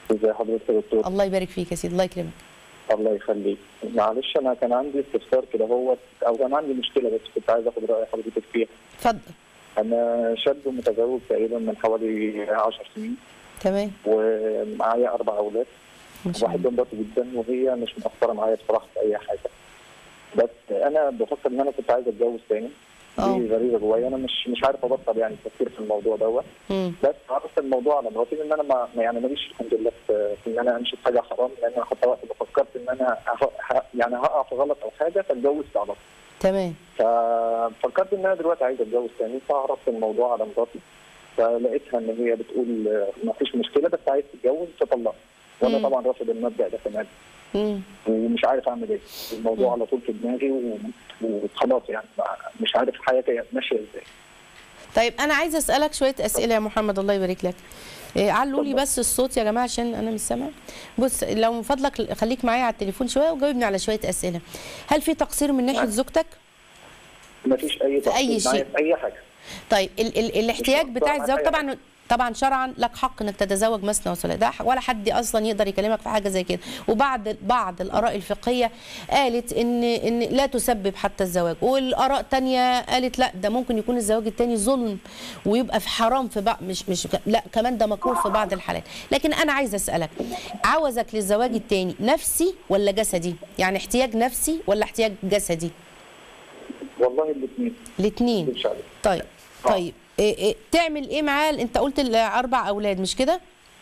ازي حضرتك يا دكتور؟ الله يبارك فيك يا سيدي، الله يكرمك. الله يخليك. معلش انا كان عندي استفسار كده او كان عندي مشكله بس كنت عايز اخد راي حضرتك فيها. اتفضل. انا شاب متزوج تقريبا من حوالي 10 سنين. تمام. ومعايا 4 اولاد. بحب مراتي جدا وهي مش مقصره معايا بصراحه في اي حاجه. بس انا بفكر ان انا كنت عايز اتجوز تاني. دي غريبه جوايا، انا مش عارف ابطل يعني التفكير في الموضوع دوت. بس عرفت الموضوع على مراتي ان انا يعني ماليش الحمد لله في ان انا امشي في حاجه حرام، لان انا حتى وقت فكرت ان انا يعني هقع في غلط او حاجه فاتجوزت على طول. تمام. ففكرت ان انا دلوقتي عايز اتجوز تاني، فعرفت الموضوع على مراتي، فلقيتها ان هي بتقول ما فيش مشكله بس عايز تتجوز فطلقت. وانا طبعا رافض المبدا ده تماما. ومش عارف اعمل ايه، الموضوع على طول في دماغي وخلاص يعني مش عارف حياتي ماشيه ازاي. طيب انا عايزه اسالك شويه اسئله يا محمد، الله يبارك لك. علوا لي بس الصوت يا جماعه عشان انا مش سامع. بص لو من فضلك خليك معايا على التليفون شويه وجاوبني على شويه اسئله. هل في تقصير من ناحيه زوجتك؟ مفيش اي تقصير في اي شيء في اي حاجه. طيب الاحتياج بتاع الزواج طبعا شرعا لك حق انك تتزوج مثنى وثلاث، ده ولا حد اصلا يقدر يكلمك في حاجه زي كده. بعض الاراء الفقهيه قالت ان لا تسبب حتى الزواج، والاراء تانية قالت لا ده ممكن يكون الزواج التاني ظلم ويبقى في حرام في بعض، مش لا كمان ده مكروه في بعض الحالات. لكن انا عايزه اسالك، عاوزك للزواج التاني نفسي ولا جسدي؟ يعني احتياج نفسي ولا احتياج جسدي؟ والله الاثنين. الاثنين. طيب تعمل ايه معاه؟ انت قلت 4 اولاد مش كده؟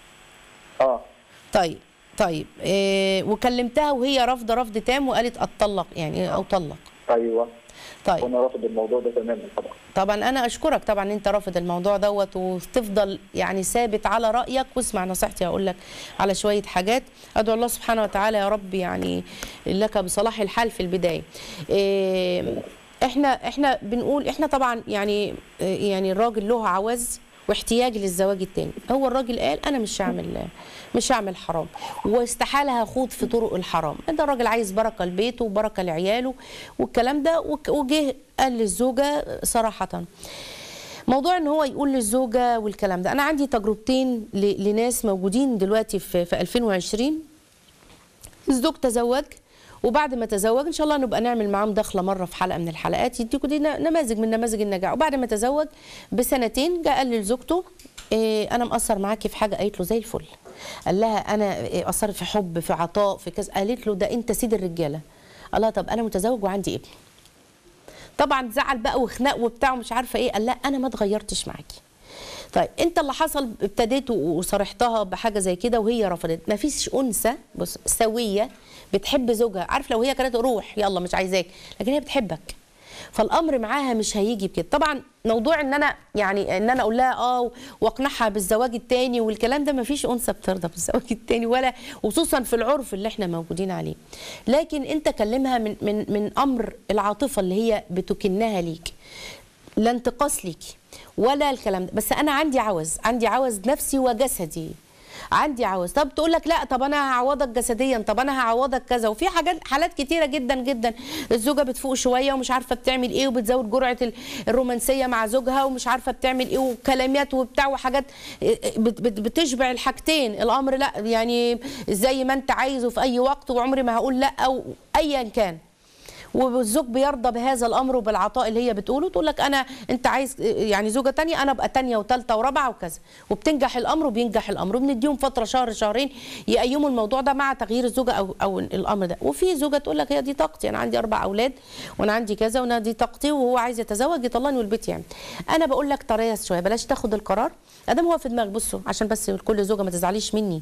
طيب وكلمتها وهي رافضه رفض تام وقالت اتطلق يعني او طلق؟ ايوه. طيب وانا رافض الموضوع ده تماما طبعا انا اشكرك طبعا انت رافض الموضوع دوت وتفضل يعني ثابت على رايك، واسمع نصيحتي هقول لك على شويه حاجات. ادعو الله سبحانه وتعالى يا رب يعني لك بصلاح الحال في البدايه. احنا بنقول احنا طبعا يعني الراجل له عوز واحتياج للزواج التاني. هو الراجل قال انا مش هعمل حرام واستحاله هخوض في طرق الحرام. ده الراجل عايز بركه لبيته وبركه لعياله والكلام ده، وجه قال للزوجه صراحه موضوع ان هو يقول للزوجه والكلام ده. انا عندي تجربتين لناس موجودين دلوقتي في 2020. الزوج تزوج وبعد ما تزوج ان شاء الله نبقى نعمل معاهم دخله مره في حلقه من الحلقات يديكوا دي نماذج من نماذج النجاح. وبعد ما تزوج بسنتين جاء قال لزوجته انا مقصر معاكي في حاجه، قالت له زي الفل. قال لها انا قصرت في حب في عطاء في كذا، قالت له ده انت سيد الرجاله. قال لها طب انا متزوج وعندي ابن. طبعا زعل بقى وخناق وبتاع ومش عارفه ايه. قال لا انا ما اتغيرتش معاكي. طيب انت اللي حصل ابتديت وصرحتها بحاجه زي كده وهي رفضت. ما فيش انثى بص سويه بتحب زوجها، عارف لو هي كانت روح يلا مش عايزاك، لكن هي بتحبك فالامر معاها مش هيجي بكده. طبعا موضوع ان انا اقول لها واقنعها بالزواج التاني والكلام ده، ما فيش انثى بترضى بالزواج التاني ولا خصوصا في العرف اللي احنا موجودين عليه. لكن انت كلمها من امر العاطفه اللي هي بتكنها ليك، لا انتقاص ليكي ولا الكلام ده. بس انا عندي عوز نفسي وجسدي، عندي عوز. طب تقول لك لا طب انا هعوضك جسديا، طب انا هعوضك كذا. وفي حالات كتيره جدا جدا الزوجه بتفوق شويه ومش عارفه بتعمل ايه وبتزود جرعه الرومانسيه مع زوجها ومش عارفه بتعمل ايه وكلامات وبتاع وحاجات بتشبع الحاجتين. الامر لا يعني زي ما انت عايزه في اي وقت وعمري ما هقول لا او ايا كان. والزوج بيرضى بهذا الامر وبالعطاء اللي هي بتقوله. تقول لك انت عايز يعني زوجه ثانيه، انا ابقى ثانيه وثالثه ورابعه وكذا. وبتنجح الامر وبينجح الامر وبنديهم فتره شهر شهرين يقيموا الموضوع ده مع تغيير الزوجه او الامر ده. وفي زوجه تقول لك هي دي طاقتي، انا عندي 4 اولاد وانا عندي كذا وانا دي طاقتي، وهو عايز يتزوج يطلعني والبيت يعني. انا بقول لك تريث شويه، بلاش تاخد القرار ادام هو في دماغك. بصوا عشان بس كل زوجه ما تزعليش مني،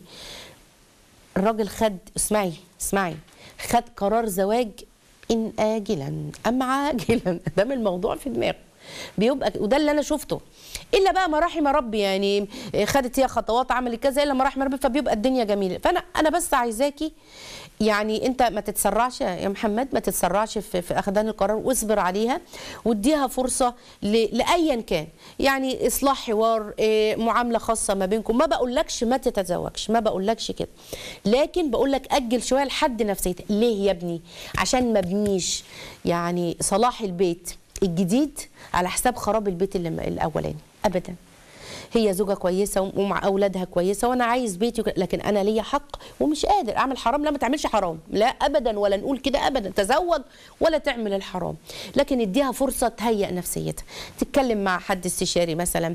الراجل خد اسمعي خد قرار زواج إن آجلا أم عاجلا، دام الموضوع في دماغه بيبقى، وده اللي أنا شفته. إلا بقى ما رحم ربي يعني خدت هي خطوات عملت كذا إلا ما رحم ربي، فبيبقى الدنيا جميلة. فأنا بس عايزاكي يعني أنت ما تتسرعش يا محمد، ما تتسرعش في أخدان القرار، واصبر عليها واديها فرصة لأيا كان يعني إصلاح حوار معاملة خاصة ما بينكم. ما بقولكش ما تتزوجش، ما بقولكش كده، لكن بقولك أجل شوية لحد نفسيتك. ليه يا ابني؟ عشان ما بنيش يعني صلاح البيت الجديد على حساب خراب البيت الأولاني أبدا. هي زوجه كويسه ومع اولادها كويسه وانا عايز بيتي لكن انا ليا حق ومش قادر اعمل حرام. لا ما تعملش حرام، لا ابدا، ولا نقول كده ابدا، تزوج ولا تعمل الحرام، لكن اديها فرصه تهيئ نفسيتها، تتكلم مع حد استشاري مثلا،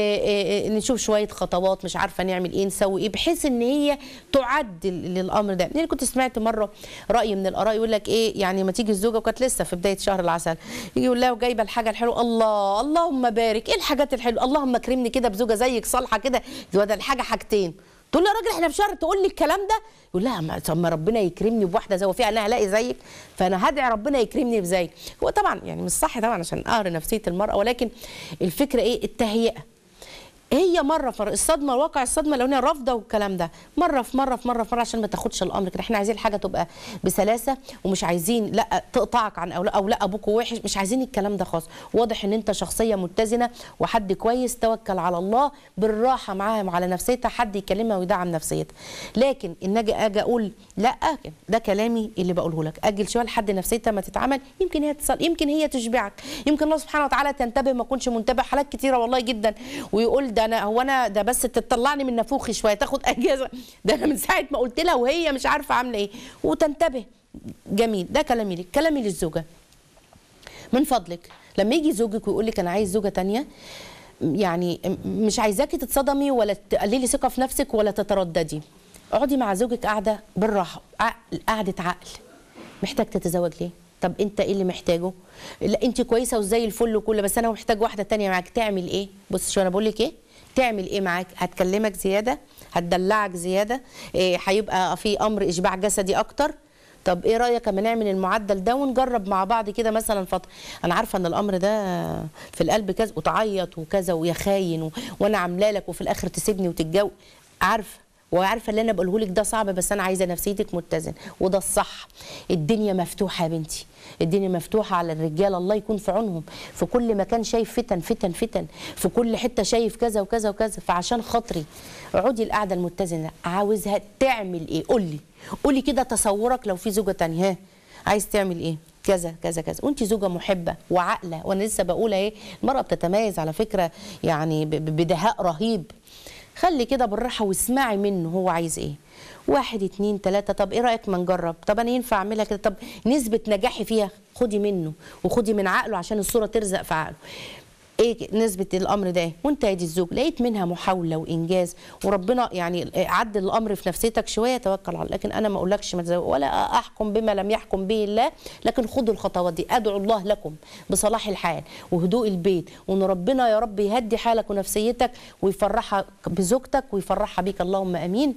نشوف شويه خطوات مش عارفه نعمل ايه نسوي ايه بحيث ان هي تعدل للامر ده. يعني كنت سمعت مره راي من الاراء يقول لك ايه، يعني ما تيجي الزوجه وكانت لسه في بدايه شهر العسل يجي يقول لها وجايبه الحاجه الحلوه، الله اللهم بارك، ايه الحاجات الحلوه، اللهم اكرمني كده بزوجه زيك صالحه كده، ده الحاجه حاجتين. تقول له يا راجل احنا في شهر تقول لي الكلام ده؟ يقول لها طب ما ربنا يكرمني بواحده زي وفيها انا هلاقي زيك، فانا هدعي ربنا يكرمني بزيك. هو طبعا يعني مش صح طبعا عشان قهر نفسيه المراه، ولكن الفكره ايه؟ التهيئه. هي مره في الصدمه، واقع الصدمه لو هي رافضه والكلام ده، مره في مره في مره في مره عشان ما تاخدش الامر كده. احنا عايزين الحاجه تبقى بسلاسه ومش عايزين لا تقطعك عن او لا ابوك وحش، مش عايزين الكلام ده خالص. واضح ان انت شخصيه متزنه وحد كويس، توكل على الله بالراحه معاها وعلى نفسيتها، حد يكلمها ويدعم نفسيتها. لكن ان اجي اقول لا، ده كلامي اللي بقوله لك، اجل شويه لحد نفسيتها ما تتعمل، يمكن هي تصل، يمكن هي تشبعك، يمكن الله سبحانه وتعالى تنتبه ما كنتش منتبه. حالات كتيره والله جدا، ويقول ده انا ده بس تطلعني من نافوخي شويه، تاخد اجازه، ده انا من ساعه ما قلت لها وهي مش عارفه عامله ايه، وتنتبه. جميل، ده كلامي لك. كلامي للزوجه، من فضلك لما يجي زوجك ويقول لك انا عايز زوجه ثانيه، يعني مش عايزاكي تتصدمي ولا تقللي ثقه في نفسك ولا تترددي. اقعدي مع زوجك قاعده بالراحه، قعده عقل. محتاج تتزوج ليه؟ طب انت ايه اللي محتاجه؟ لا انت كويسه وزي الفل وكله، بس انا محتاج واحده ثانيه معاك. تعمل ايه؟ بص شو انا بقول لك ايه؟ تعمل ايه معاك؟ هتكلمك زياده، هتدلعك زياده، هيبقى في امر اشباع جسدي اكتر. طب ايه رايك اما نعمل المعدل ده ونجرب مع بعض كده مثلا فتره؟ انا عارفه ان الامر ده في القلب كذا وتعيط وكذا ويا خاين وانا عامله لك وفي الاخر تسيبني وتتجوز، عارفه وعارفه اللي انا بقوله لك ده صعب، بس انا عايزه نفسيتك متزن وده الصح. الدنيا مفتوحه يا بنتي، الدنيا مفتوحه على الرجال، الله يكون في عونهم، في كل مكان شايف فتن فتن فتن، في كل حته شايف كذا وكذا وكذا. فعشان خاطري اقعدي القعده المتزنه. عاوزها تعمل ايه؟ قولي كده تصورك لو في زوجه ثانيه، ها عايز تعمل ايه؟ كذا كذا كذا، وانت زوجه محبه وعاقله. وانا لسه بقول اهي، المراه بتتميز على فكره يعني بدهاء رهيب. خلي كده بالراحه واسمعي منه هو عايز ايه. 1 2 3، طب ايه رايك ما نجرب؟ طب انا ينفع اعملها كده؟ طب نسبه نجاحي فيها، خدي منه وخدي من عقله عشان الصوره ترزق في عقله. ايه نسبه الامر ده؟ وانت يا دي الزوج لقيت منها محاوله وانجاز وربنا يعني عدل الامر في نفسيتك شويه، توكل على الله. لكن انا ما اقولكش ما تزوج ولا احكم بما لم يحكم به الله، لكن خدوا الخطوات دي. ادعو الله لكم بصلاح الحال وهدوء البيت، وان ربنا يا رب يهدي حالك ونفسيتك ويفرحك بزوجتك ويفرحها بيك، اللهم امين.